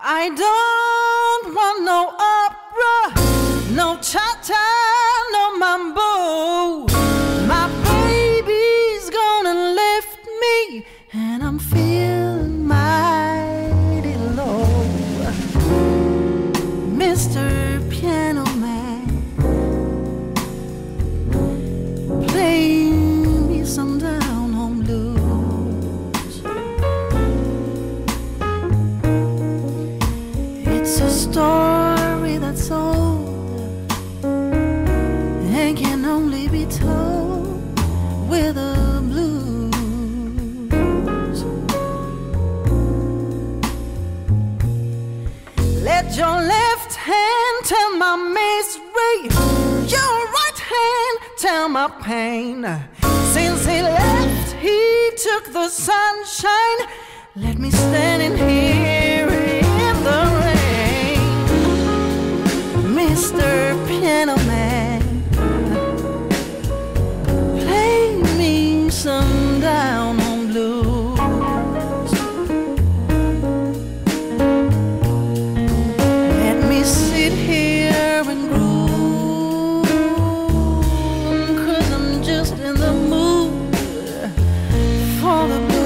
I don't want no opera, no cha-cha, no mambo. My baby's gonna lift me, and I'm feeling mighty low. Mr. Piano Man, play me some down-home blues. It's a story that's old and can only be told with a blues. Let your left hand tell my misery, your right hand tell my pain. Since he left, he took the sunshine. Let me stand in here in the rain. Mr. Piano Man, play me some down-home blues. Let me sit here and groove, 'cause I'm just in the mood for the blues.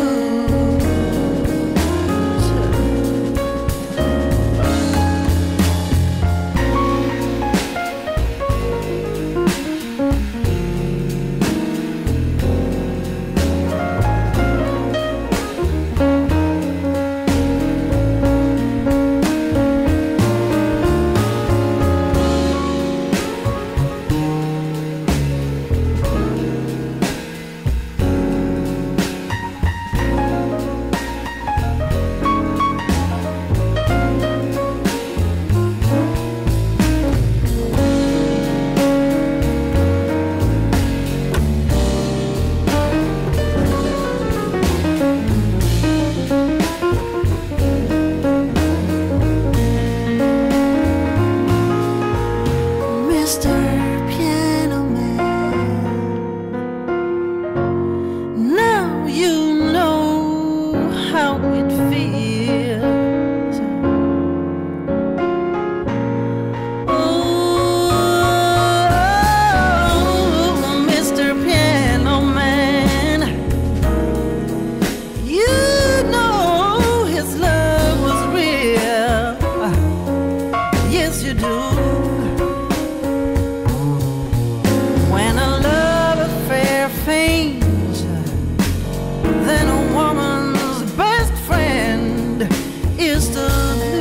Mr. Piano Man, now you know how it feels. Oh, Mr. Piano Man, you know his love was real. Yes, you do. When a love affair fades, then a woman's best friend is the